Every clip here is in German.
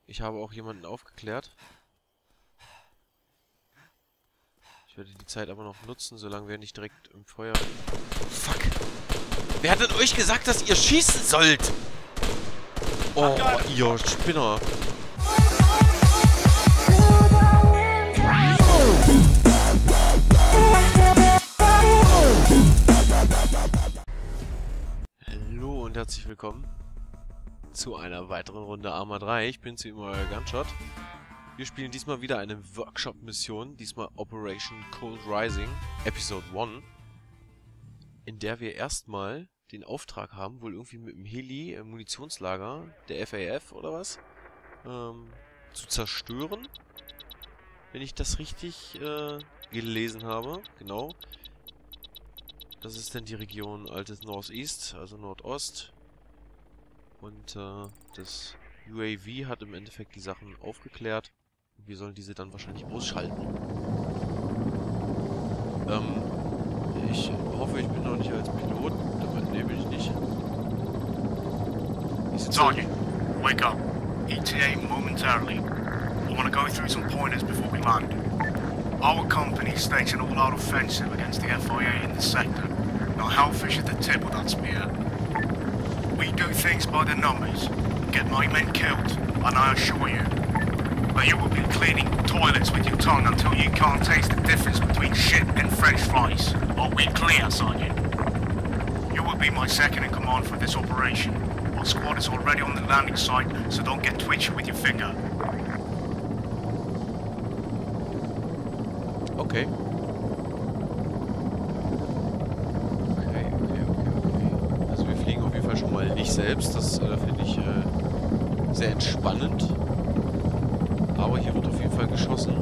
Ich habe auch jemanden aufgeklärt. Ich werde die Zeit aber noch nutzen, solange wir nicht direkt im Feuer... Fuck! Wer hat denn euch gesagt, dass ihr schießen sollt? Oh, ihr Spinner. Hallo und herzlich willkommen zu einer weiteren Runde Arma 3. Ich bin's wie immer, euer Gunshot. Wir spielen diesmal wieder eine Workshop-Mission, diesmal Operation Cold Rising, Episode 1, in der wir erstmal den Auftrag haben, wohl irgendwie mit dem Heli im Munitionslager der FAF oder was, zu zerstören, wenn ich das richtig gelesen habe. Genau. Das ist dann die Region Altes Northeast, also Nordost. Und das UAV hat im Endeffekt die Sachen aufgeklärt. Wir sollen diese dann wahrscheinlich ausschalten. Ich hoffe, ich bin noch nicht als Pilot. Damit nehme ich nicht. Sergeant, wake up. ETA momentarily. I want to go through some pointers before we land. Our company staged an all-out offensive against the FIA in the sector. Now Hellfish at the tip of that spear. We do things by the numbers. Get my men killed, and I assure you, that you will be cleaning toilets with your tongue until you can't taste the difference between shit and French fries. Are we clear, Sergeant? You will be my second in command for this operation. Our squad is already on the landing site, so don't get twitchy with your finger. Okay. Okay. Also wir fliegen auf jeden Fall schon mal nicht selbst. Das finde ich sehr entspannend. Aber hier wird auf jeden Fall geschossen.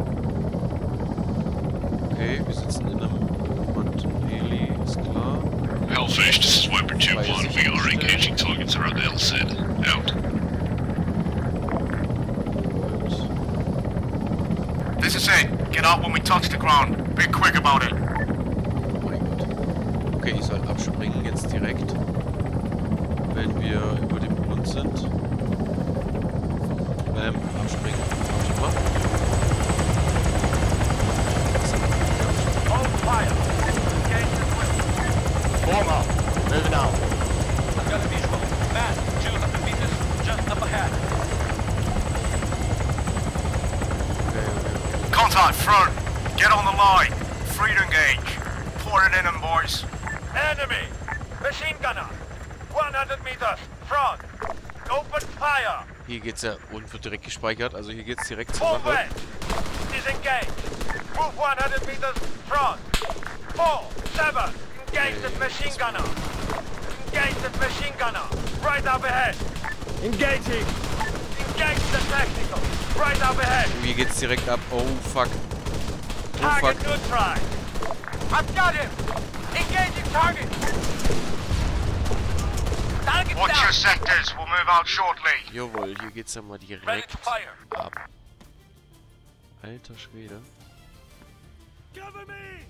Okay, wir sitzen in einem Heli, ist klar. Hellfish, this is Viper 2-1. We are engaging targets around LZ. Out. This is it. Get out when we touch the ground. Be quick about it. Oh mein Gott. Okay, ich soll abspringen jetzt direkt, wenn wir über dem Grund sind. Abspringen. Hab ich gemacht. Hold fire. Engage the equipment. Form up. Moving out. I've got a visual. Man, 200 meters just up ahead. Okay. Contact front. Get on the line. Free to engage. Pour it in them, boys. Enemy. Machine gunner. 100 meters. Front. Open fire. Hier geht's ja und wird direkt gespeichert, also hier geht's direkt zur Sache. Disengage. Move 100 meters. Front. 4, 7. Engage the machine gunner. Engage the machine gunner. Right up ahead. Engaging. Engage the tactical. Right up ahead. Hier geht's direkt ab. Oh fuck. Oh Target fuck. neutralized. I've got him. Engaging target. Target Watch your sectors, we'll move out shortly. Jawohl, hier geht's ja mal direkt Ready to fire. ab. Alter Schwede. Cover me.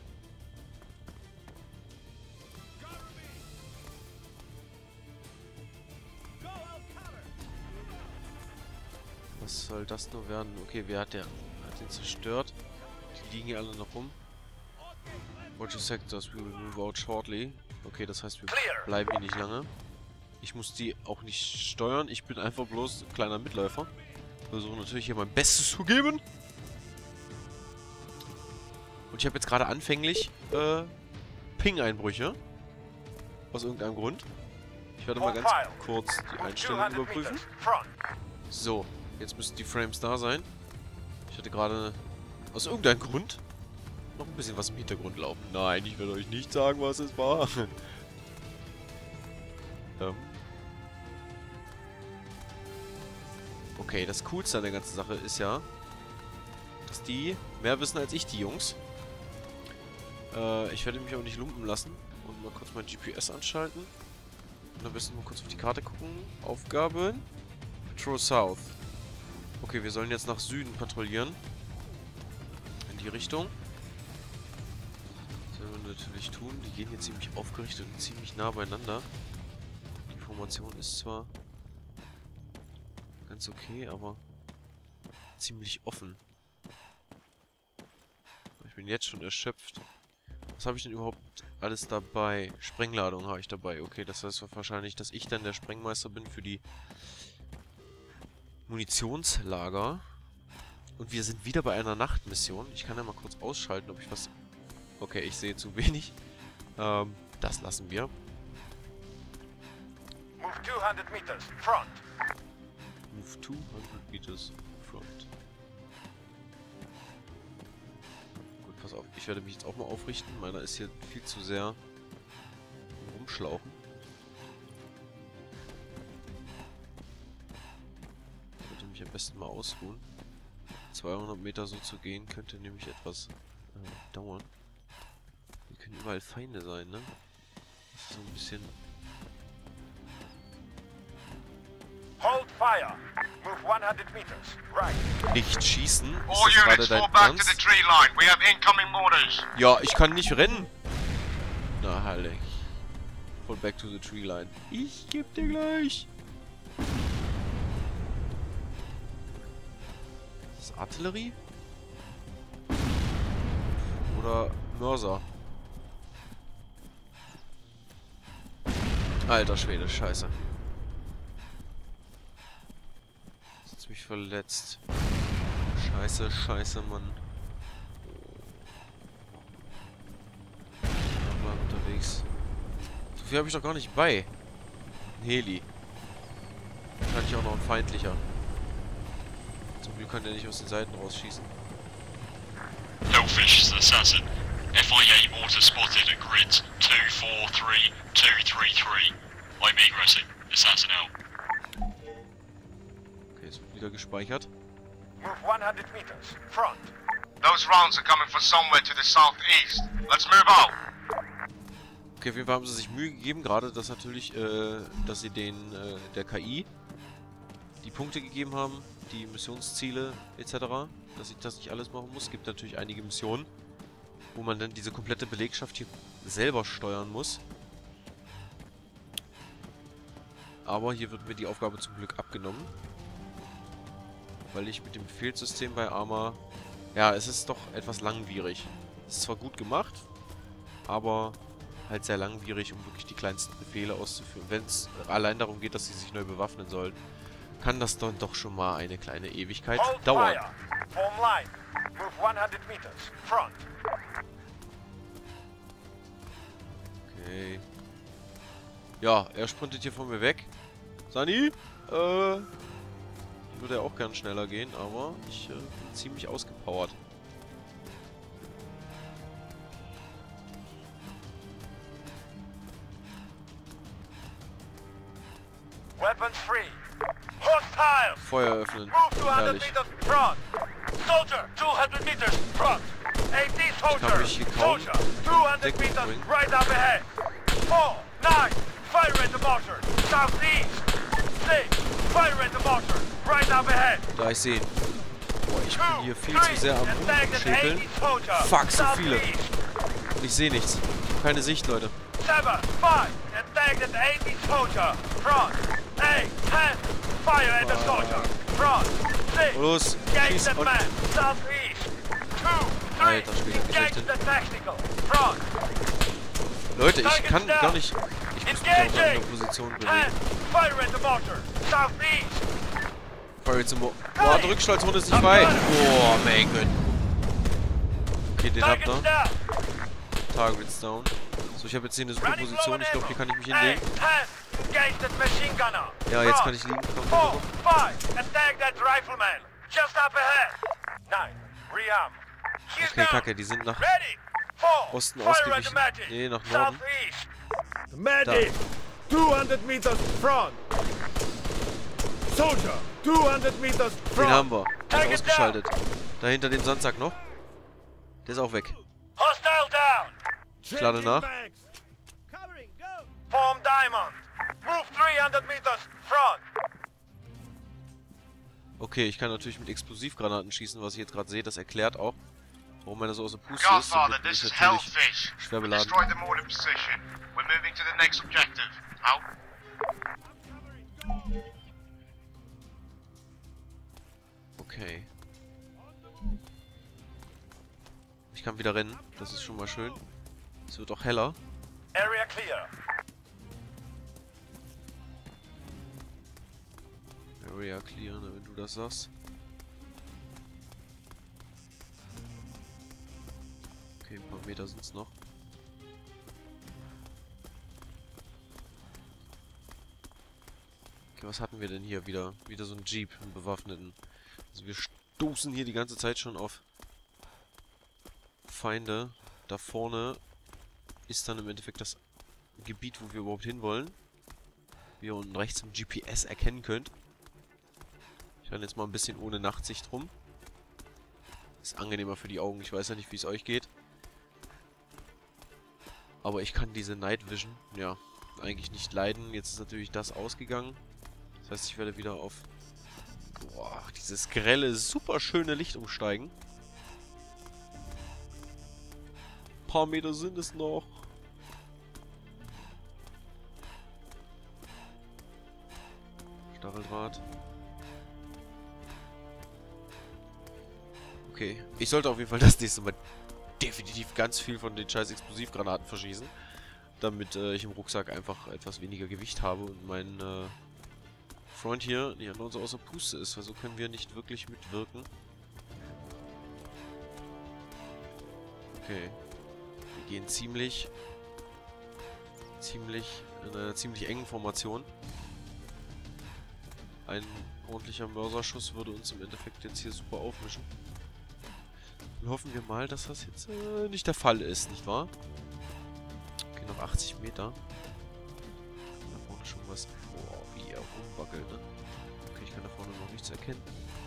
Was soll das nur werden? Okay, wer hat den zerstört? Die liegen hier alle noch rum. Watch your sectors, we will move out shortly. Okay, das heißt, wir bleiben hier nicht lange. Ich muss die auch nicht steuern. Ich bin einfach bloß ein kleiner Mitläufer. Versuche natürlich hier mein Bestes zu geben. Und ich habe jetzt gerade anfänglich Ping-Einbrüche. Aus irgendeinem Grund. Ich werde mal ganz kurz die Einstellungen überprüfen. So, jetzt müssten die Frames da sein. Ich hatte gerade aus irgendeinem Grund noch ein bisschen was im Hintergrund laufen. Nein, ich werde euch nicht sagen, was es war. Okay, das Coolste an der ganzen Sache ist ja, dass die mehr wissen als ich, die Jungs. Ich werde mich auch nicht lumpen lassen und mal kurz mein GPS anschalten. Und am besten mal kurz auf die Karte gucken. Aufgaben. Patrol South. Okay, wir sollen jetzt nach Süden patrouillieren. In die Richtung. Das werden wir natürlich tun. Die gehen hier ziemlich aufgerichtet und ziemlich nah beieinander. Die Formation ist zwar ganz okay, aber ziemlich offen. Ich bin jetzt schon erschöpft. Was habe ich denn überhaupt alles dabei? Sprengladung habe ich dabei. Okay, das heißt wahrscheinlich, dass ich dann der Sprengmeister bin für die Munitionslager. Und wir sind wieder bei einer Nachtmission. Ich kann ja mal kurz ausschalten, ob ich was... Okay, ich sehe zu wenig. Das lassen wir. Move 200 meters, front. Move 200 meters front. Gut, pass auf. Ich werde mich jetzt auch mal aufrichten. Meiner ist hier viel zu sehr am Rumschlauchen. Ich sollte mich am besten mal ausruhen. 200 Meter so zu gehen, könnte nämlich etwas dauern. Hier können überall Feinde sein, ne? Das ist so ein bisschen... Hold fire. Move 100 meters, right. Nicht schießen? Ist All das gerade units dein fall back to the Ernst? tree line. We have incoming orders. Ja, ich kann nicht rennen. Na, Halle. Fall back to the tree line. Ich geb dir gleich. Ist das Artillerie? Oder Mörser? Alter Schwede, scheiße. Das hat mich verletzt. Scheiße, scheiße, Mann. Mal unterwegs. So viel habe ich doch gar nicht bei. Ein Heli. Wahrscheinlich auch noch ein feindlicher. Zum Glück kann der nicht aus den Seiten rausschießen. Hellfish assassin. FIA mortar spotted at grids 243-233. I'm egressing. Assassin out. Okay, es wird wieder gespeichert. Move 100 meters, front. Those rounds are coming from somewhere to the southeast. Let's move out. Okay, auf jeden Fall haben sie sich Mühe gegeben, gerade dass natürlich, dass sie der KI die Punkte gegeben haben, die Missionsziele etc., dass ich das nicht alles machen muss. Es gibt natürlich einige Missionen, wo man dann diese komplette Belegschaft hier selber steuern muss. Aber hier wird mir die Aufgabe zum Glück abgenommen. Weil ich mit dem Befehlssystem bei Arma... Ja, es ist doch etwas langwierig. Es ist zwar gut gemacht, aber halt sehr langwierig, um wirklich die kleinsten Befehle auszuführen. Wenn es allein darum geht, dass sie sich neu bewaffnen sollen, kann das dann doch schon mal eine kleine Ewigkeit dauern. Form line. Move 100 meters, front. Okay. Ja, er sprintet hier von mir weg. Sani, ich würde ja auch gern schneller gehen, aber ich bin ziemlich ausgepowert. Weapons free. Hostiles. Feuer öffnen. Move 200 Herrlich. meters, front. Soldier, 200 meters, front. AT Kann soldier, mich hier kaum soldier, 200 Deckung meters, bringen. right up ahead. 4, 9, fire at the mortar, southeast. 6, fire at the mortar, right up ahead. Da ich sehe ihn. Boah, ich bin hier viel zu sehr am Rumschäkeln. Fuck, so viele. Und ich sehe nichts. Keine Sicht, Leute. 7, 5, attack at 80 soldier, front. 8, 10, fire at the soldier, front. 6, Los, engage schieß that und... man, southeast. 2, 3, Alter Schwede, engage gerichtet. the tactical, front. Leute, ich kann gar nicht... Ich muss mich auf eine Position 10, bewegen. fire at the mortar, southeast. Feuer zum... Boah, die Rückschaltzone ist nicht frei. Boah, mein Gott. Okay, den habt Target's ihr. down. Target's down. So, ich habe jetzt hier eine super Running low Position. on Ich glaube, hier kann ich mich hinlegen. 8, 10, engage that machine gunner. Ja, jetzt Front. kann ich liegen. Komm, 4, komm, komm. 5, attack that rifleman, just up ahead. 9, rearm. He's Okay, down. kacke, die sind nach Ready. 4, Osten fire at the ausgewichen. magic. Nee, nach Norden. Southeast. Medic! 200 meters front! Soldier! 200 meters Den front! haben wir. Der Target ist ausgeschaltet. Da hinter dem Sandsack noch. Der ist auch weg. Hostile down. Ich lade nach. Form diamond. Move 300 meters front. Okay, ich kann natürlich mit Explosivgranaten schießen, was ich jetzt gerade sehe. Das erklärt auch, warum er so aus der Puste ist. Godfather, Somit bin this ich is natürlich Hellfish. schwer We beladen. destroyed the mortar position. We're moving to the next objective. Out. Okay. kann wieder rennen. Das ist schon mal schön. Es wird auch heller. Area clear. Area clear, ne, wenn du das sagst. Okay, ein paar Meter sind es noch. Okay, was hatten wir denn hier wieder? Wieder so ein Jeep, einen bewaffneten. Also wir stoßen hier die ganze Zeit schon auf Feinde. Da vorne ist dann im Endeffekt das Gebiet, wo wir überhaupt hinwollen. Wie ihr unten rechts im GPS erkennen könnt. Ich renne jetzt mal ein bisschen ohne Nachtsicht rum. Ist angenehmer für die Augen. Ich weiß ja nicht, wie es euch geht. Aber ich kann diese Night Vision, ja, eigentlich nicht leiden. Jetzt ist natürlich das ausgegangen. Das heißt, ich werde wieder auf dieses grelle, super schöne Licht umsteigen. Ein paar Meter sind es noch. Stacheldraht. Okay, ich sollte auf jeden Fall das nächste Mal definitiv ganz viel von den scheiß Explosivgranaten verschießen. Damit ich im Rucksack einfach etwas weniger Gewicht habe und mein Freund hier nicht an uns außer Puste ist, weil so können wir nicht wirklich mitwirken. Okay. Wir gehen ziemlich in einer ziemlich engen Formation. Ein ordentlicher Mörserschuss würde uns im Endeffekt jetzt hier super aufmischen. Und hoffen wir mal, dass das jetzt nicht der Fall ist, nicht wahr? Okay, noch 80 Meter. Da vorne schon was. Boah, wie er rumwackelt, ne? Okay, ich kann da vorne noch nichts erkennen.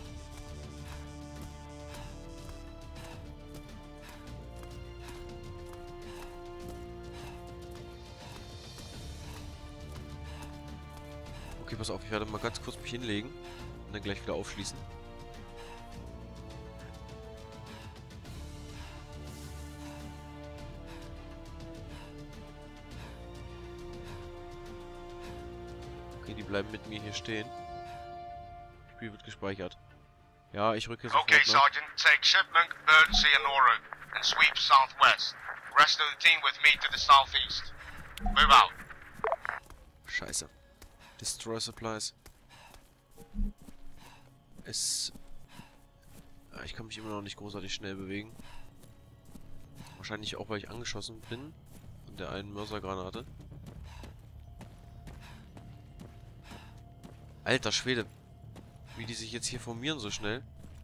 Okay, pass auf, ich werde mal ganz kurz mich hinlegen und dann gleich wieder aufschließen. Okay, die bleiben mit mir hier stehen. Das Spiel wird gespeichert. Ja, ich rücke sofort Okay, nach. Sergeant, take shipment, emergency and Oro, and sweep southwest. Rest of the team with me to the southeast. Move out. Scheiße. Destroy Supplies. Ich kann mich immer noch nicht großartig schnell bewegen. Wahrscheinlich auch, weil ich angeschossen bin. Von der einen Mörsergranate. Alter Schwede. Wie die sich jetzt hier formieren so schnell.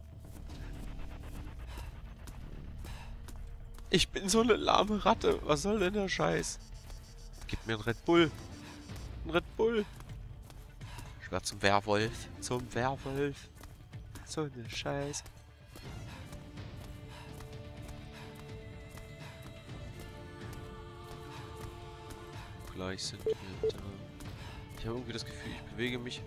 Ich bin so eine lahme Ratte. Was soll denn der Scheiß? Gib mir ein Red Bull. Ein Red Bull. Ich werde zum Werwolf. Zum Werwolf. So eine Scheiße. Gleich sind wir da. Ich habe irgendwie das Gefühl, ich bewege mich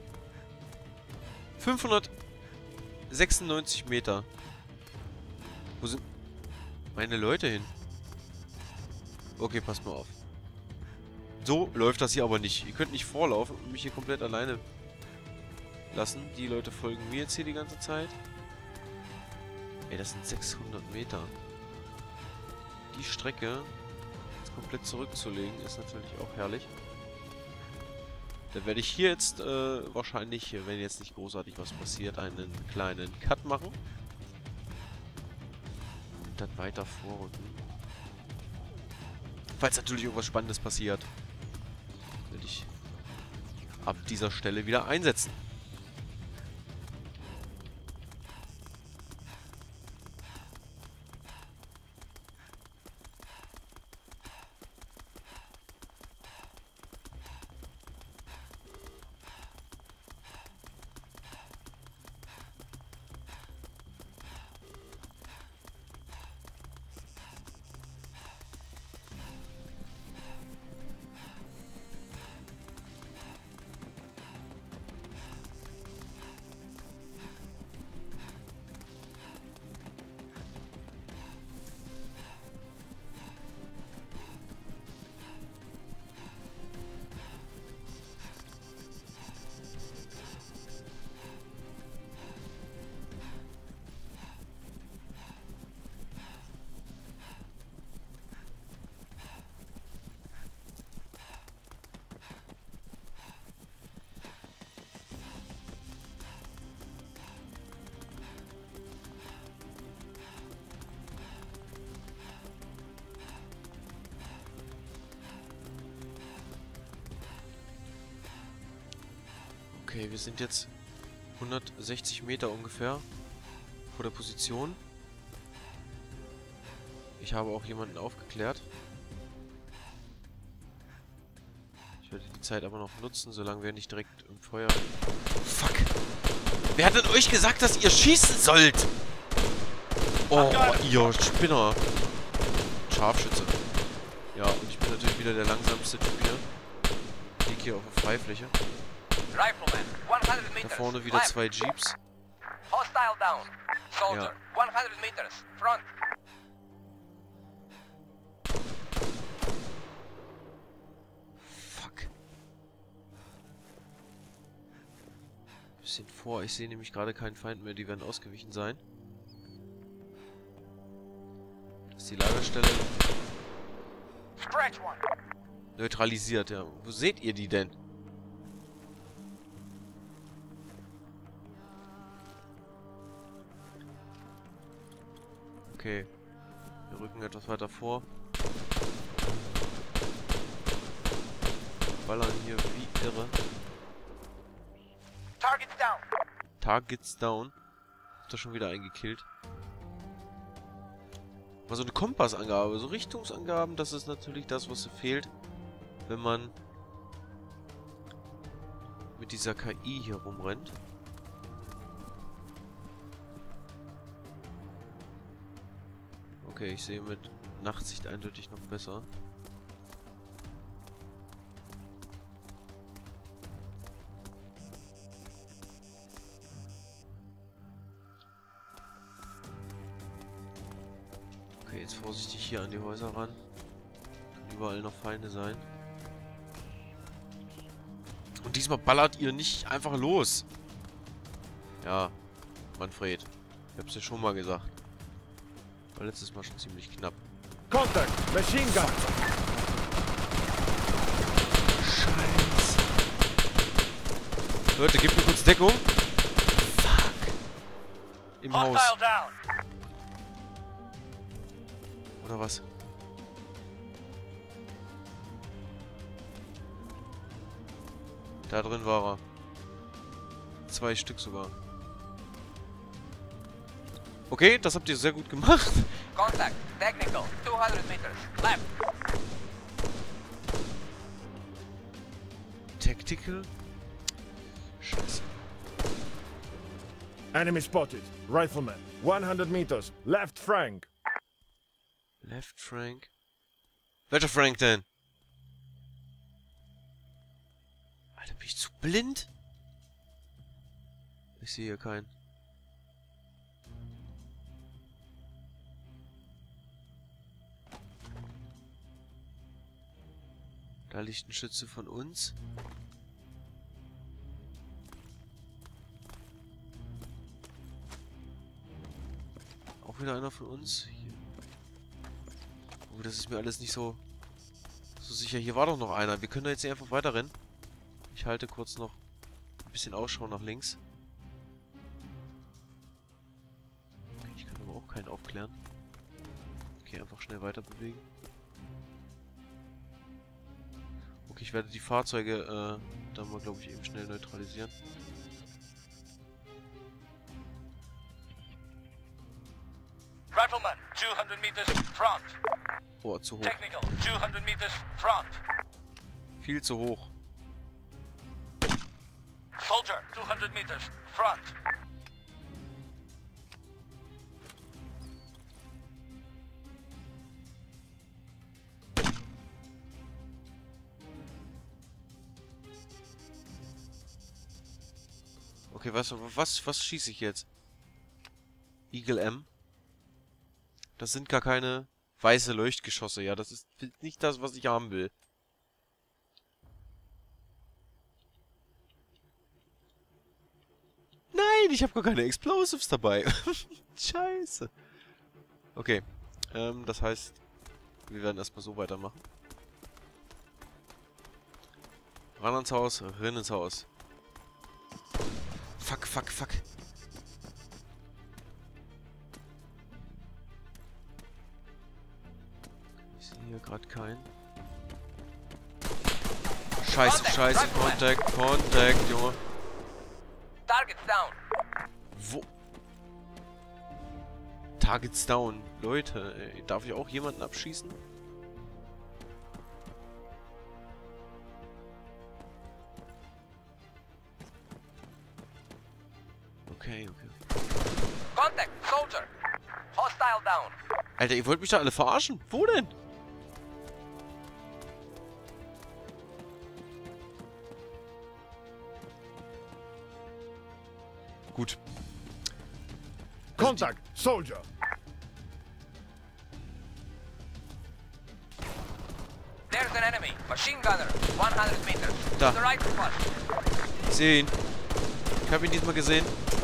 596 Meter. Wo sind meine Leute hin? Okay, passt mal auf. So läuft das hier aber nicht. Ihr könnt nicht vorlaufen und mich hier komplett alleine lassen. Die Leute folgen mir jetzt hier die ganze Zeit. Ey, das sind 600 Meter. Die Strecke jetzt komplett zurückzulegen, ist natürlich auch herrlich. Dann werde ich hier jetzt wahrscheinlich, wenn jetzt nicht großartig was passiert, einen kleinen Cut machen. Und dann weiter vorrücken. Falls natürlich irgendwas Spannendes passiert, werde ich ab dieser Stelle wieder einsetzen. Okay, wir sind jetzt 160 Meter ungefähr vor der Position. Ich habe auch jemanden aufgeklärt. Ich werde die Zeit aber noch nutzen, solange wir nicht direkt im Feuer... Fuck! Wer hat denn euch gesagt, dass ihr schießen sollt? Oh, ihr Spinner. Scharfschütze. Ja, und ich bin natürlich wieder der langsamste Typ hier. Ich liege hier auf der Freifläche. Da vorne wieder 2 Jeeps. Ja. Fuck. Bisschen vor. Ich sehe nämlich gerade keinen Feind mehr. Die werden ausgewichen sein. Das ist die Lagerstelle. Neutralisiert, ja. Wo seht ihr die denn? Okay. Wir rücken etwas weiter vor. Ballern hier wie irre. Targets down. Targets down. Hat er schon wieder eingekillt. Mal so eine Kompassangabe, so Richtungsangaben, das ist natürlich das, was fehlt, wenn man mit dieser KI hier rumrennt. Okay, ich sehe mit Nachtsicht eindeutig noch besser. Okay, jetzt vorsichtig hier an die Häuser ran. Können überall noch Feinde sein. Und diesmal ballert ihr nicht einfach los. Ja, Manfred. Ich hab's ja schon mal gesagt. War letztes Mal schon ziemlich knapp. Contact! Machine gun! Scheiße. Leute, gebt mir kurz Deckung. Fuck. Im Haus. Oder was? Da drin war er. 2 Stück sogar. Okay, das habt ihr sehr gut gemacht. Contact. Technical. 200 meters. Left. Tactical? Scheiße. Enemy spotted. Rifleman. 100 meters. Left flank. Left Frank. Welcher Frank denn? Alter, bin ich zu blind? Ich sehe hier keinen. Da liegt ein Schütze von uns. Auch wieder einer von uns. Hier. Oh, das ist mir alles nicht so sicher. Hier war doch noch einer. Wir können da jetzt nicht einfach weiter rennen. Ich halte kurz noch ein bisschen Ausschau nach links. Okay, ich kann aber auch keinen aufklären. Okay, einfach schnell weiter bewegen. Okay, ich werde die Fahrzeuge dann mal, glaube ich, eben schnell neutralisieren. Rifleman. 200 meters front. Oh, zu hoch. Technical. 200 meters front. Viel zu hoch. Soldier. 200 meters front. Okay, was schieße ich jetzt? Eagle M. Das sind gar keine weiße Leuchtgeschosse, ja. Das ist nicht das, was ich haben will. Nein, ich habe gar keine Explosives dabei. Scheiße. Okay, das heißt, wir werden erstmal so weitermachen. Ran ans Haus, rein ins Haus. Fuck, fuck, fuck. Ich sehe hier gerade keinen. Scheiße, scheiße, Contact, Junge. down. Wo? Targets down. Leute, ey, darf ich auch jemanden abschießen? Okay. Contact, soldier. Hostile down. Alter, ihr wollt mich da alle verarschen? Wo denn? Gut. Contact, soldier. There's an enemy. Machine gunner. 100 meters. Da. To the right of us. Ich sehe ihn. Ich habe ihn diesmal gesehen.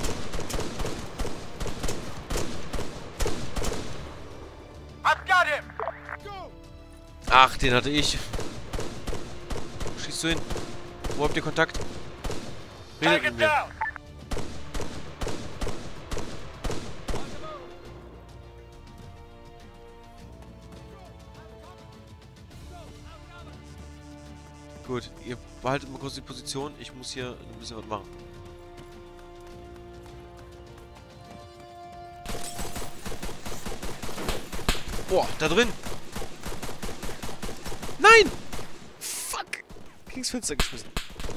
I've got him. Ach, den hatte ich. Wo schießt du hin? Wo habt ihr Kontakt? Redet Take mit it mir. down. Gut, ihr behaltet mal kurz die Position. Ich muss hier ein bisschen was machen. Boah, da drin! Nein! Fuck! Ging's Fenster geschmissen.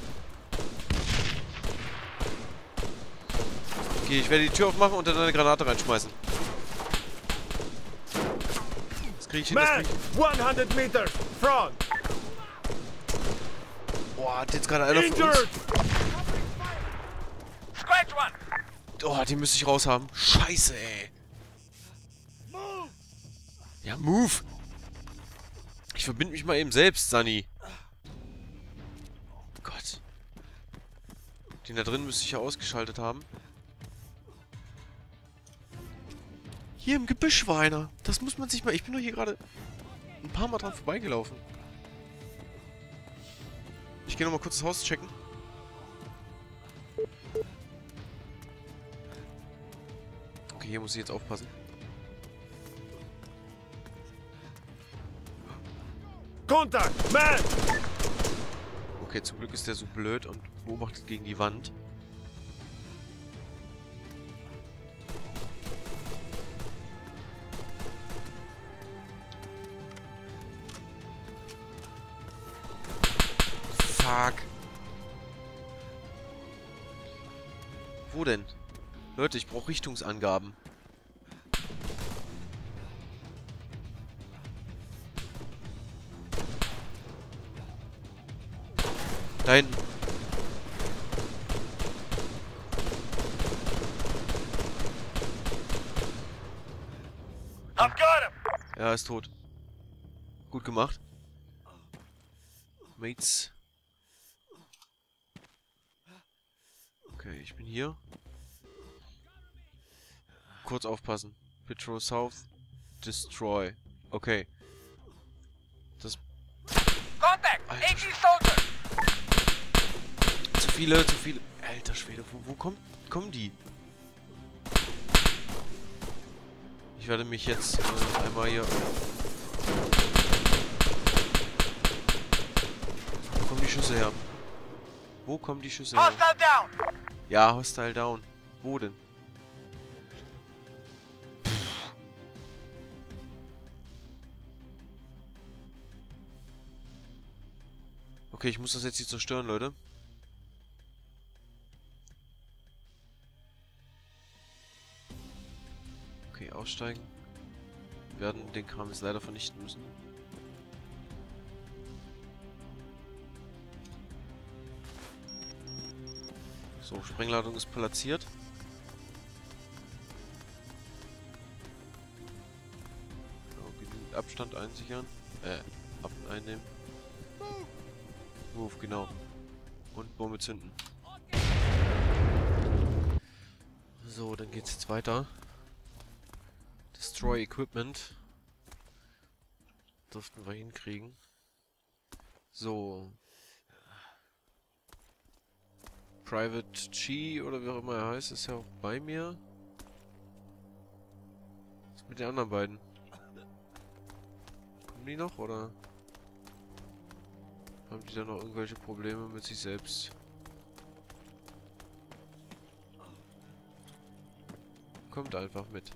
Okay, ich werde die Tür aufmachen und dann eine Granate reinschmeißen. Das kriege ich hin, das Man, krieg ich hin. 100 meters, front. Boah, hat jetzt gerade einer von uns... Injured. Scratch one. Oh, den müsste ich raushaben. Scheiße, ey. Ja, move! Ich verbinde mich mal eben selbst, Sunny. Gott. Den da drin müsste ich ja ausgeschaltet haben. Hier im Gebüsch war einer. Das muss man sich mal... Ich bin doch hier gerade ein paar Mal dran vorbeigelaufen. Ich gehe nochmal kurz das Haus checken. Okay, hier muss ich jetzt aufpassen. Contact, man. Okay, zum Glück ist der so blöd und beobachtet gegen die Wand. Fuck. Wo denn? Leute, ich brauche Richtungsangaben. Da hinten. I've got him. Ja, ist tot. Gut gemacht. Mates. Okay, ich bin hier. Kurz aufpassen. Patrol South. Destroy. Okay. Das... Contact. Alter 80 soldier. Zu viele. Alter Schwede, wo kommen die? Ich werde mich jetzt einmal hier... Wo kommen die Schüsse her? Wo kommen die Schüsse her? Hostile down. Ja, Hostile down. Wo denn? Okay, ich muss das jetzt hier zerstören, Leute. Okay, aussteigen. Wir werden den Kram jetzt leider vernichten müssen. So, Sprengladung ist platziert. So, genügend Abstand einsichern. Einnehmen. Move, genau. Und Bombe zünden. So, dann geht's jetzt weiter. Destroy Equipment. Dürften wir hinkriegen. So. Private G oder wie auch immer er heißt, ist ja auch bei mir. Was ist mit den anderen beiden? Kommen die noch oder haben die da noch irgendwelche Probleme mit sich selbst? kommt einfach mit.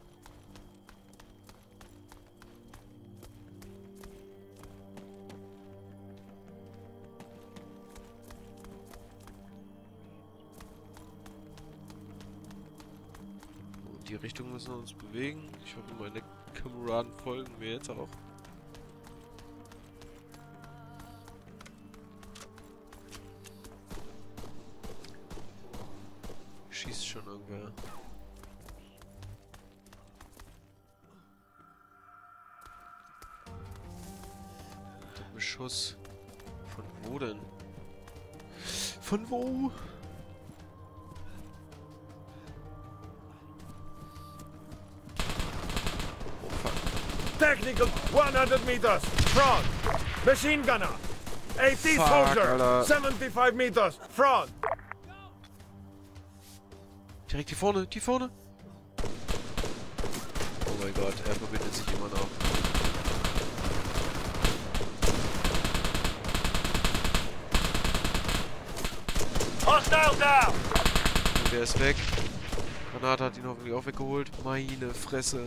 In die Richtung müssen wir uns bewegen. Ich hoffe, meine Kameraden folgen mir jetzt auch. Schießt schon irgendwer. Der Beschuss. Von wo denn? Von wo? Oh fuck. Technical, 100 meters. Front. Machine gunner. AT Fuck, soldier. Alter. 75 meters. Front. Direkt hier vorne, die vorne. Oh mein Gott, er verbindet sich immer noch. Hostile down! Und der ist weg. Granate hat ihn hoffentlich auch weggeholt. Meine Fresse.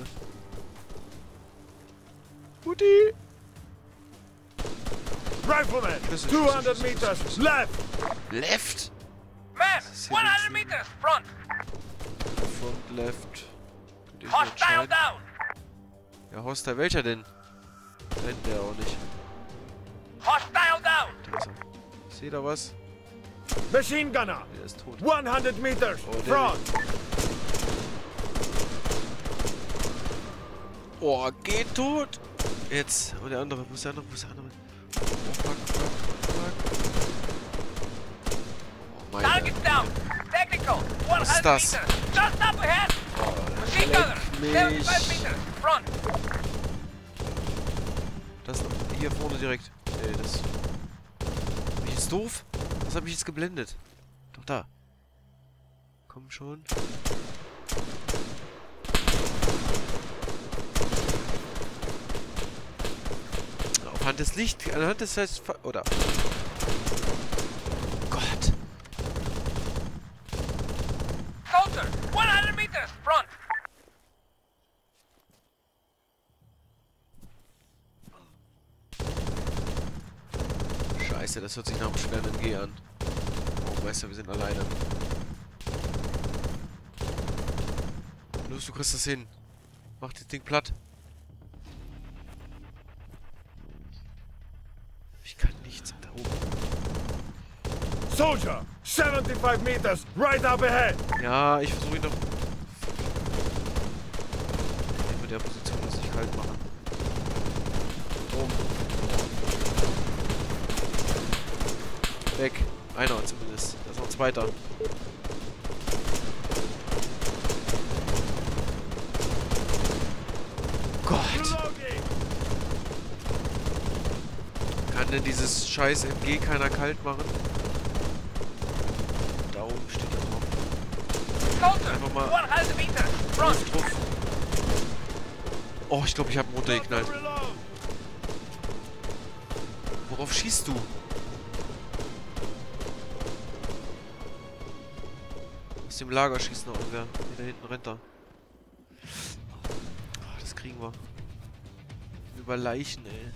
Mutti! Rifleman, Schlüssel, 200 Schlüssel, meters. Schlüssel. Left. Left! Man, ist hier 100 links. meters, front. Front, left. Könnt ihr euch Hostile entscheiden? down. Ja, Hostile, welcher denn? Nein, der auch nicht. Hostile down. Da ist er. Ich sehe da was. Machine gunner, Der ist tot. 100 meters. Oh, der Front. Oh, geht tot! Jetzt. Und der andere. Wo ist der andere? Wo ist der andere? Oh, fuck, fuck, fuck. Oh, meine. Target down. Technical, 100 ist das? meters. Just up ahead. Oh, Machine gunner, leck 75 mich. meters, front. Das hier vorne direkt. Ey, das. Bin ich jetzt doof? Was habe ich jetzt geblendet? Doch da. Komm schon. Anhand des Licht, anhand des oder. Gott. Soldier, 100 meters, front. Scheiße, das hört sich nach einem schweren MG an. Oh, Meister, wir sind alleine. Los, du kriegst das hin. Mach das Ding platt. Ich kann nichts da oben. Soldier, 75 meters. Right up ahead. Ja, ich versuche ihn doch. Mit der Position das nicht kalt machen. Oben. Weg. Einer zumindest. Da ist noch ein zweiter. Gott. Reloading. Kann denn dieses scheiß MG keiner kalt machen? Da oben steht er drauf. Soldier, Einfach mal 100 meters, front. drauf. Oh, ich glaube, ich habe ihn runtergeknallt. Reload. Worauf schießt du? Aus dem Lager schießt noch irgendwer. Nee, da hinten rennt er. Oh, das kriegen wir. Über Leichen, ey.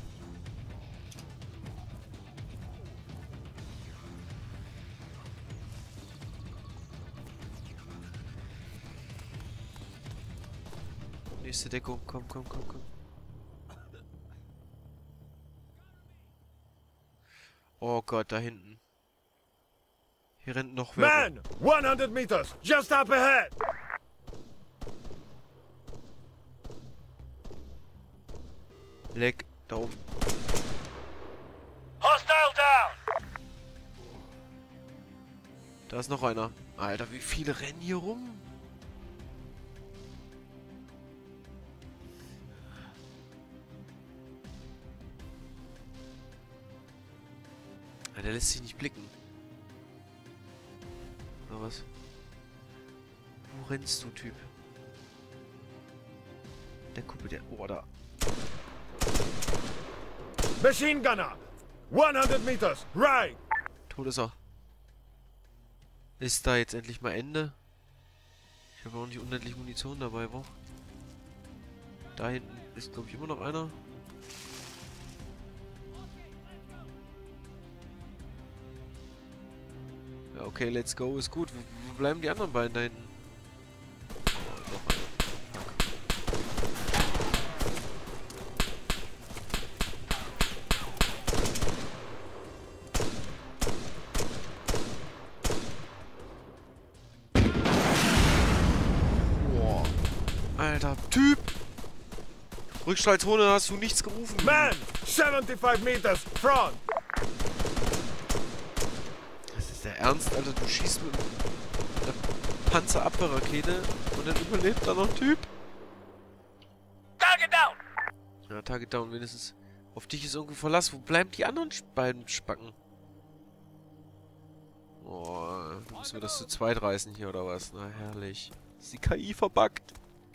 Nächste Deckung. Komm, komm, komm, komm. Oh Gott, da hinten. Hier rennt noch wer. Man, 100 meters. Just up ahead. Leck, da oben. Hostile down! Da ist noch einer. Alter, wie viele rennen hier rum? Ja, der lässt sich nicht blicken. Oder was? Wo rennst du, Typ? Der Kuppel, der... Oh, da. Machine gunner, 100 meters. Right. Tot ist er. Ist da jetzt endlich mal Ende? Ich Ich habe auch nicht unendlich Munition dabei, wo? Da hinten ist, glaube ich, immer noch einer. Ja, okay, let's go, ist gut. Wo bleiben die anderen beiden da hinten? Oh, noch einer. Boah. Alter, Typ! Rückstrahlzone, hast du nichts gerufen. Man! 75 meters front! Das ist der Ernst, Alter. Du schießt mit einer Panzerabwehrrakete und dann überlebt da noch ein Typ. Target down! Ja, Target down, wenigstens. Auf dich ist irgendwo Verlass. Wo bleiben die anderen beiden Spacken? Oh, müssen wir das zu zweit reißen hier oder was? Na, herrlich. Ist die KI verbuggt?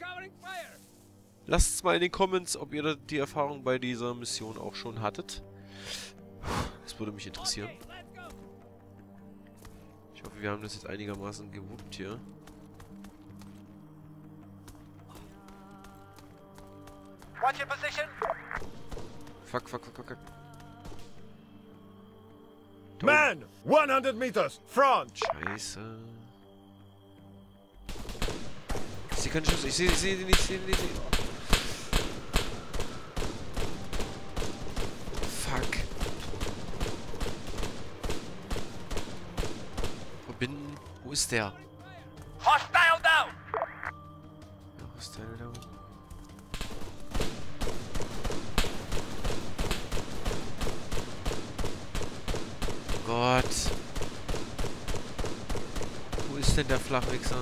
Lasst es mal in den Comments, ob ihr die Erfahrung bei dieser Mission auch schon hattet. Das würde mich interessieren. Ich hoffe, wir haben das jetzt einigermaßen gewuppt hier. Watch your position. Fuck, fuck, fuck, fuck, fuck. Man! 100 meters front! Scheiße. Ich sehe keine Chance. Ich sehe die nicht, ich sehe die nicht. Fuck. Verbinden. Wo ist der? Hostile down! Ja, wo ist der da? Gott. Wo ist denn der Flachwichser?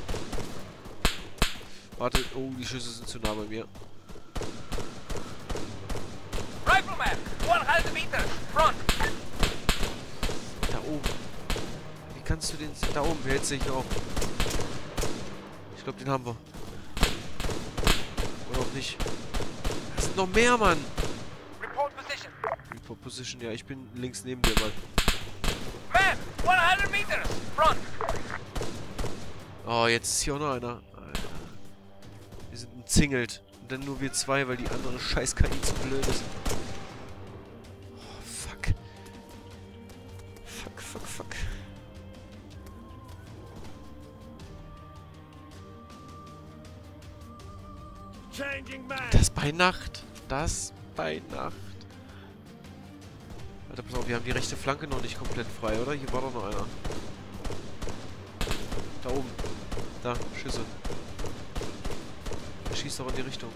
Warte, oh, die Schüsse sind zu nah bei mir. Rifleman, 100 meters front! Da oben. Wie kannst du den... Da oben hält sich noch. Ich glaube, den haben wir. Oder auch nicht. Da sind noch mehr, Mann. Report position. Report Position, ja, ich bin links neben dir, Mann. Man, 100 meters front! Oh, jetzt ist hier auch noch einer. Alter. Wir sind umzingelt. Und dann nur wir zwei, weil die andere scheiß KI zu blöd ist. Oh, fuck. Fuck, fuck, fuck. Changing man! Das bei Nacht. Das bei Nacht. Alter, pass auf, wir haben die rechte Flanke noch nicht komplett frei, oder? Hier war doch noch einer. Da oben. Da, Schüsse. Er schießt doch in die Richtung.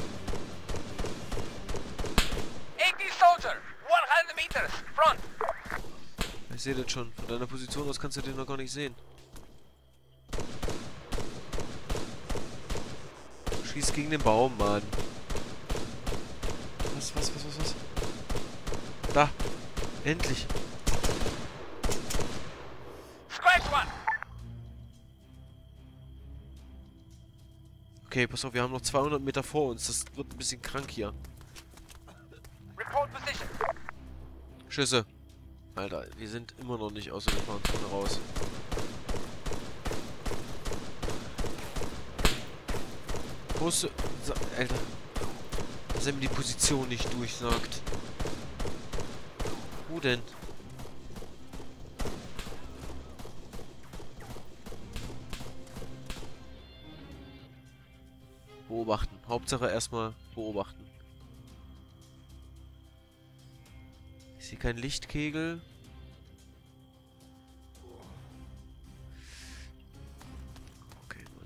80 soldier, 100 meters front! Ich sehe den schon. Von deiner Position aus kannst du den noch gar nicht sehen. Schieß gegen den Baum, Mann. Was? Da. Endlich. Scratch one! Okay, pass auf, wir haben noch 200 Meter vor uns. Das wird ein bisschen krank hier. Report position. Schüsse. Alter, wir sind immer noch nicht aus der Gefahrenzone raus. Große... Alter. Dass er mir die Position nicht durchsagt. Wo denn? Beobachten. Hauptsache erstmal beobachten. Ich sehe keinen Lichtkegel. Okay, Mann.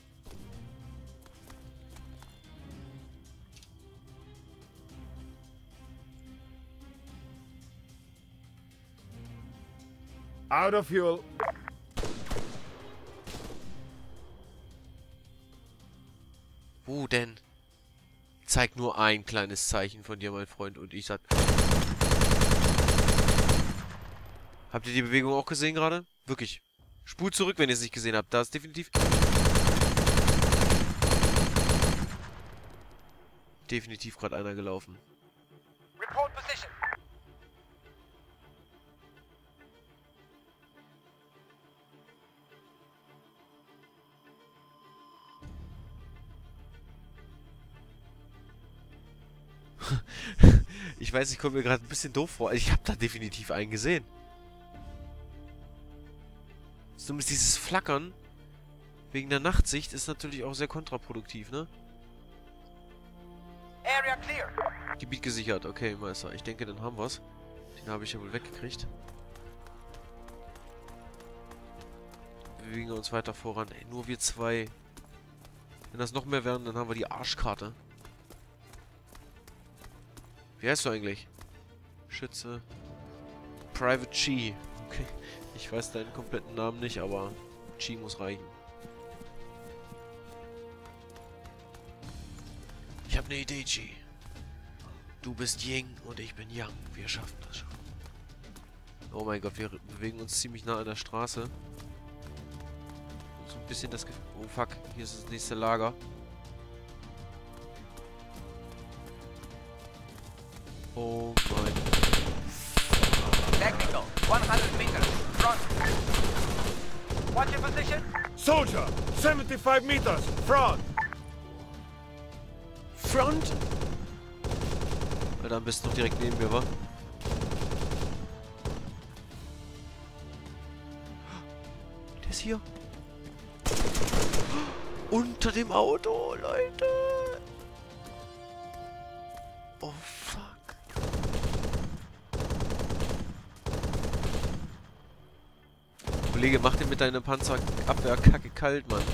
Out of fuel. Wo denn? Zeig nur ein kleines Zeichen von dir, mein Freund, und ich sag... Habt ihr die Bewegung auch gesehen gerade? Wirklich. Spult zurück, wenn ihr es nicht gesehen habt. Da ist definitiv... Definitiv gerade einer gelaufen. Report position. Ich weiß, ich komme mir gerade ein bisschen doof vor. Ich habe da definitiv einen gesehen. Zumindest dieses Flackern wegen der Nachtsicht ist natürlich auch sehr kontraproduktiv, ne? Area clear. Gebiet gesichert. Okay, Meister. Ich denke, dann haben wir's. Den habe ich ja wohl weggekriegt. Wir bewegen uns weiter voran. Ey, nur wir zwei. Wenn das noch mehr werden, dann haben wir die Arschkarte. Wie heißt du eigentlich? Schütze. Private Chi. Okay. Ich weiß deinen kompletten Namen nicht, aber Chi muss reichen. Ich habe eine Idee, Chi. Du bist Ying und ich bin Yang. Wir schaffen das schon. Oh mein Gott, wir bewegen uns ziemlich nah an der Straße. Und so ein bisschen das Gefühl... Oh fuck, hier ist das nächste Lager. Oh mein... Technical. 100 meters. Front. Watch your position. Soldier, 75 meters, front. Front? Alter, am besten noch direkt neben mir, wa? Der ist hier. Unter dem Auto, Leute. Oh, fuck. Kollege, mach den mit deiner Panzerabwehrkacke kalt, Mann.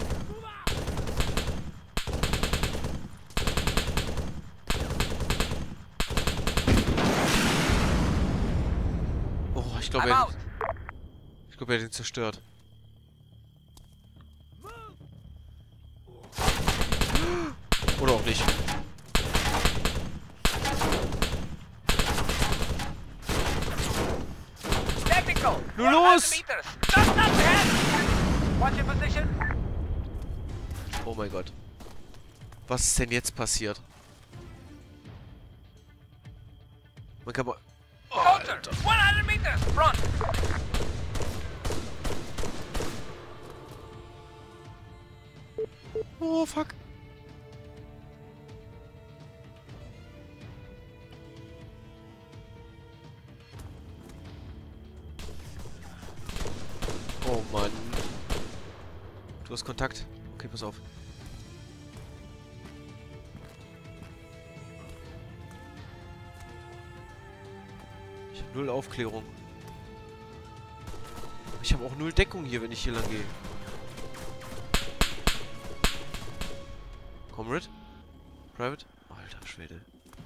Oh, ich glaube, er hat ihn zerstört. Oder auch nicht. Technical. Nur los! 100 meters. Just up ahead. Watch your position. Oh mein Gott. Was ist denn jetzt passiert? Man kann mal... Oh, Soldier. Alter. 100 meters. Front. Oh, fuck. Oh Mann. Du hast Kontakt. Okay, pass auf. Ich habe null Aufklärung. Ich habe auch null Deckung hier, wenn ich hier lang gehe. Comrade? Private? Alter Schwede.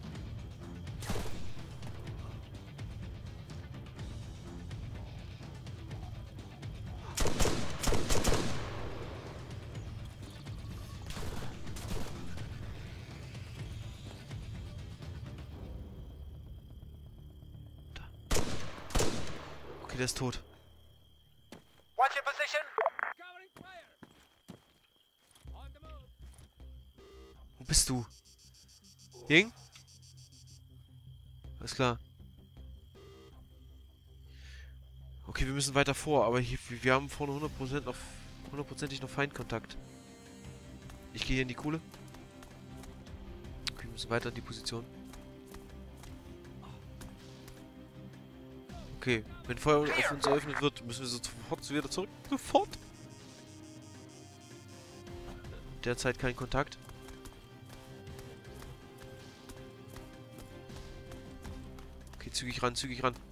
Okay, der ist tot. Watch your position. Wo bist du? Ying? Alles klar. Okay, wir müssen weiter vor, aber hier, wir haben vorne 100%ig noch Feindkontakt. Ich gehe hier in die Kuhle. Okay, wir müssen weiter in die Position. Okay, wenn Feuer auf uns eröffnet wird, müssen wir sofort wieder zurück. Sofort! Derzeit kein Kontakt. Okay, zügig ran, zügig ran.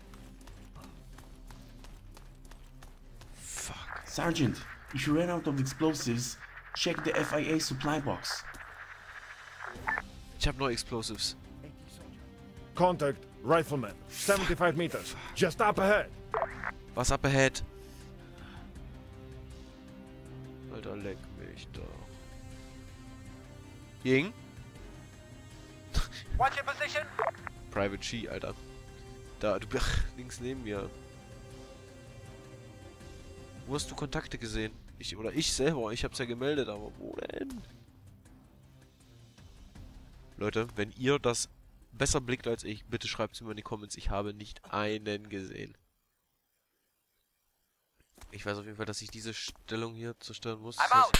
Fuck. Sergeant, if you ran out of explosives, check the FIA supply box. Ich habe noch Explosives. Contact, rifleman, 75 meters, just up ahead. Was up ahead? Alter, leck mich doch. Ying? Watch your position. Private Chi, Alter. Da, du ach, links neben mir. Wo hast du Kontakte gesehen? Ich selber, ich hab's ja gemeldet, aber wo denn? Leute, wenn ihr das besser blickt als ich, bitte schreibt es mir in die Comments. Ich habe nicht einen gesehen. Ich weiß auf jeden Fall, dass ich diese Stellung hier zerstören muss. Das I'm out.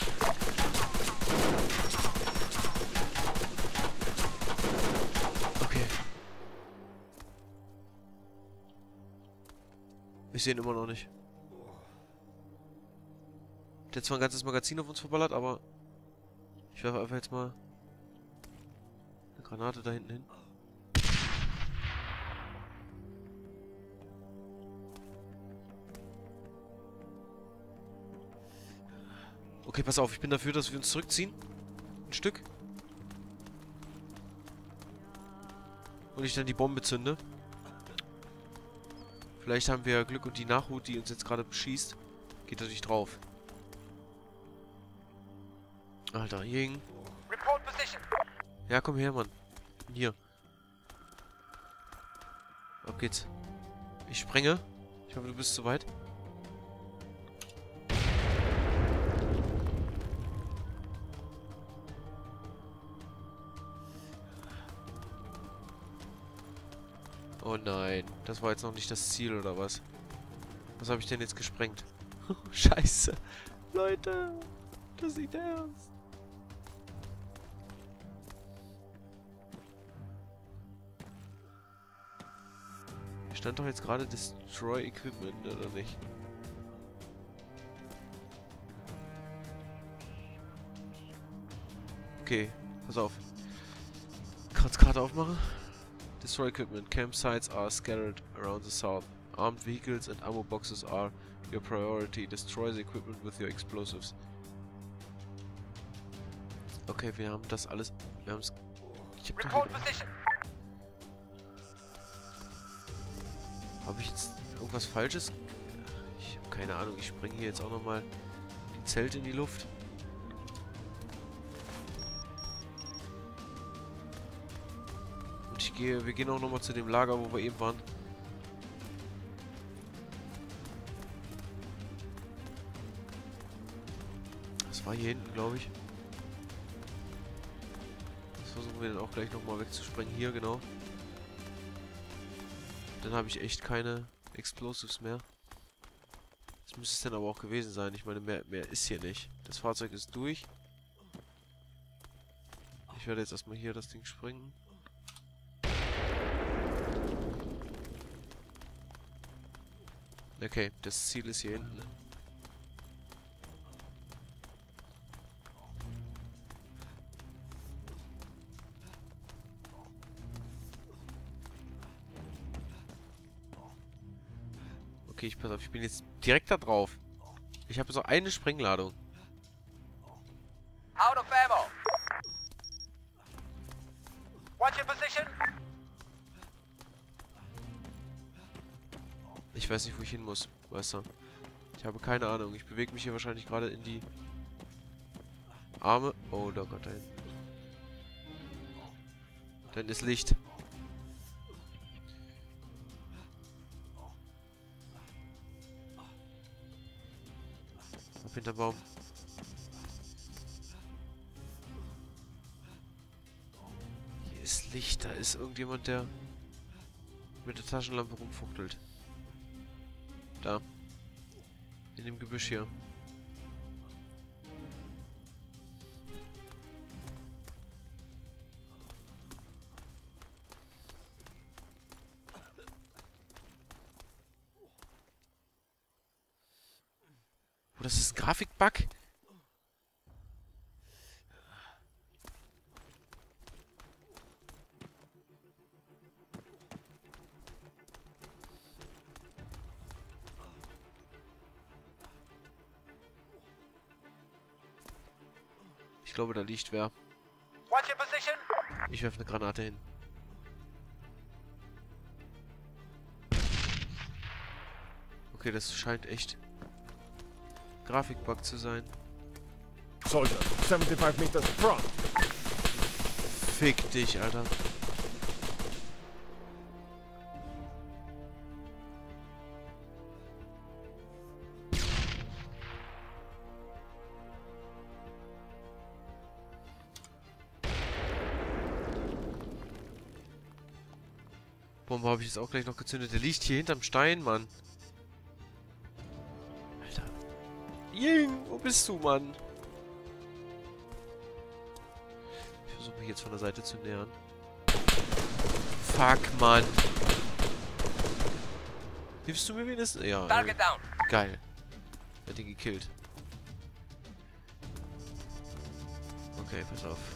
sehe ihn immer noch nicht. Der hat zwar ein ganzes Magazin auf uns verballert, aber ich werfe einfach jetzt mal eine Granate da hinten hin. Okay, pass auf, ich bin dafür, dass wir uns zurückziehen. Ein Stück. Und ich dann die Bombe zünde. Vielleicht haben wir Glück und die Nachhut, die uns jetzt gerade beschießt, geht natürlich drauf. Alter, Ying. Report position. Ja, komm her, Mann. Hier. Ab geht's. Ich sprenge. Ich hoffe, du bist soweit. Oh nein, das war jetzt noch nicht das Ziel, oder was? Was habe ich denn jetzt gesprengt? Scheiße. Leute, das ist nicht ernst. Hier stand doch jetzt gerade Destroy Equipment, oder nicht? Okay, pass auf. Kurz Karte aufmachen. Destroy equipment. Campsites are scattered around the south. Armed vehicles and ammo boxes are your priority. Destroy the equipment with your explosives. Okay, wir haben das alles. Wir haben es. Ich hab Report position. Habe ich jetzt irgendwas Falsches? Ich habe keine Ahnung. Ich springe hier jetzt auch nochmal die Zelte in die Luft. Wir gehen auch nochmal zu dem Lager, wo wir eben waren. Das war hier hinten, glaube ich. Das versuchen wir dann auch gleich nochmal wegzusprengen. Hier, genau. Dann habe ich echt keine Explosives mehr. Das müsste es dann aber auch gewesen sein. Ich meine, mehr ist hier nicht. Das Fahrzeug ist durch. Ich werde jetzt erstmal hier das Ding sprengen. Okay, das Ziel ist hier hinten. Okay, pass auf, ich bin jetzt direkt da drauf. Ich habe so eine Sprengladung. Out of ammo. Watch your position. Ich weiß nicht, wo ich hin muss, weißt du. Ich habe keine Ahnung. Ich bewege mich hier wahrscheinlich gerade in die Arme. Oh, da Gott, da hinten. Dann ist Licht. Ab hinterm Baum. Hier ist Licht. Da ist irgendjemand, der mit der Taschenlampe rumfuchtelt. Da. In dem Gebüsch hier. Oh, das ist ein Grafikbug? Ich glaube, da liegt wer. Watch your position. Ich werfe eine Granate hin. Okay, das scheint echt Grafikbug zu sein. Soldier, 75 meters front. Fick dich, Alter. Bombe habe ich jetzt auch gleich noch gezündet. Der liegt hier hinterm Stein, Mann. Alter. Ying, wo bist du, Mann? Ich versuche mich jetzt von der Seite zu nähern. Fuck, Mann. Hilfst du mir wenigstens? Ja. Target down. Geil. Er hat ihn gekillt. Okay, pass auf.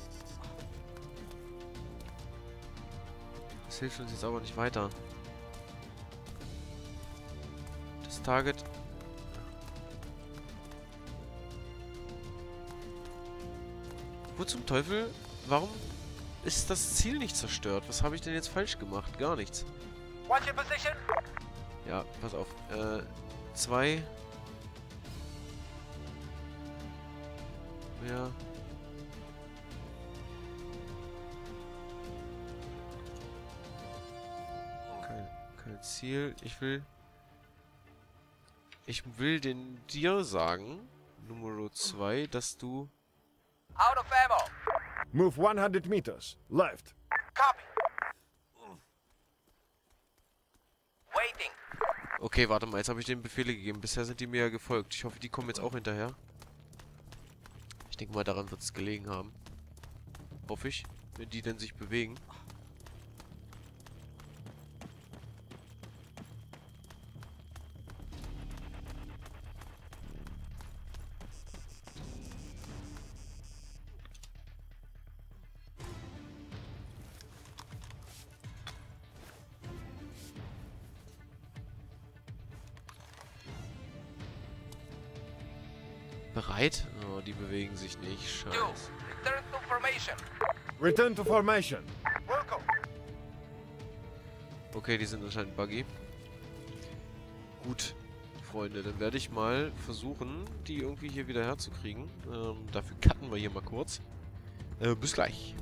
Das hilft uns jetzt aber nicht weiter. Das Target... Wo zum Teufel? Warum ist das Ziel nicht zerstört? Was habe ich denn jetzt falsch gemacht? Gar nichts. Watch your position. Ja, pass auf. 2. Ja. Kein Ziel. Ich will dir sagen, Nummer 2, dass du... Out of ammo. Move 100 meters. Left. Copy. Waiting. Okay, warte mal, jetzt habe ich denen Befehle gegeben. Bisher sind die mir ja gefolgt. Ich hoffe, die kommen jetzt auch hinterher. Ich denke mal, daran wird es gelegen haben. Hoffe ich, wenn die denn sich bewegen. Bereit? Oh, die bewegen sich nicht. You. Scheiße. Return to formation. Return to formation. Welcome. Okay, die sind anscheinend buggy. Gut, Freunde, dann werde ich mal versuchen, die irgendwie hier wieder herzukriegen. Dafür cutten wir hier mal kurz. Bis gleich.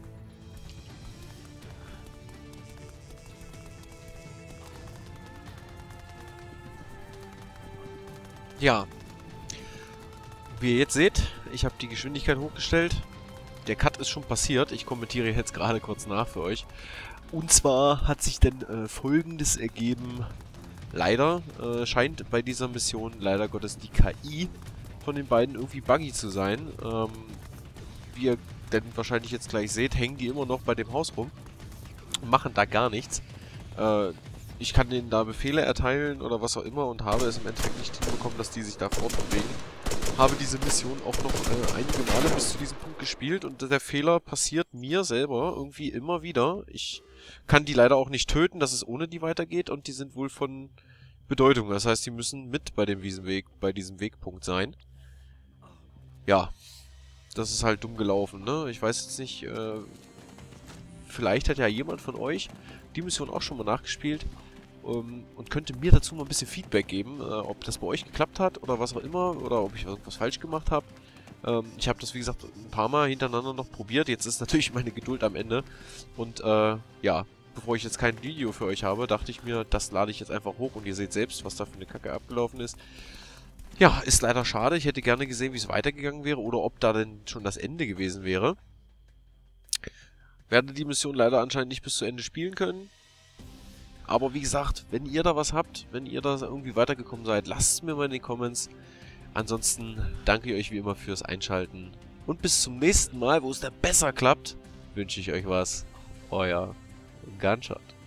Ja. Wie ihr jetzt seht, ich habe die Geschwindigkeit hochgestellt. Der Cut ist schon passiert. Ich kommentiere jetzt gerade kurz nach für euch. Und zwar hat sich denn Folgendes ergeben. Leider scheint bei dieser Mission leider Gottes die KI von den beiden irgendwie buggy zu sein. Wie ihr denn wahrscheinlich jetzt gleich seht, hängen die immer noch bei dem Haus rum und machen da gar nichts. Ich kann denen da Befehle erteilen oder was auch immer und habe es im Endeffekt nicht hinbekommen, dass die sich da fortbewegen. Habe diese Mission auch noch einige Male bis zu diesem Punkt gespielt und der Fehler passiert mir selber irgendwie immer wieder. Ich kann die leider auch nicht töten, dass es ohne die weitergeht und die sind wohl von Bedeutung. Das heißt, die müssen mit bei dem diesem Wegpunkt sein. Ja, das ist halt dumm gelaufen, ne? Ich weiß jetzt nicht, vielleicht hat ja jemand von euch die Mission auch schon mal nachgespielt und könnte mir dazu mal ein bisschen Feedback geben, ob das bei euch geklappt hat oder was auch immer, oder ob ich irgendwas falsch gemacht habe. Ich habe das, wie gesagt, ein paar Mal hintereinander noch probiert. Jetzt ist natürlich meine Geduld am Ende. Und ja, bevor ich jetzt kein Video für euch habe, dachte ich mir, das lade ich jetzt einfach hoch und ihr seht selbst, was da für eine Kacke abgelaufen ist. Ja, ist leider schade. Ich hätte gerne gesehen, wie es weitergegangen wäre oder ob da denn schon das Ende gewesen wäre. Werde die Mission leider anscheinend nicht bis zu Ende spielen können. Aber wie gesagt, wenn ihr da was habt, wenn ihr da irgendwie weitergekommen seid, lasst es mir mal in den Comments. Ansonsten danke ich euch wie immer fürs Einschalten. Und bis zum nächsten Mal, wo es dann besser klappt, wünsche ich euch was. Euer Gunshot.